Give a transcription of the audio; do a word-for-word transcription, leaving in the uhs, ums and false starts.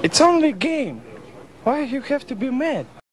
It's only a game. Why you have to be mad?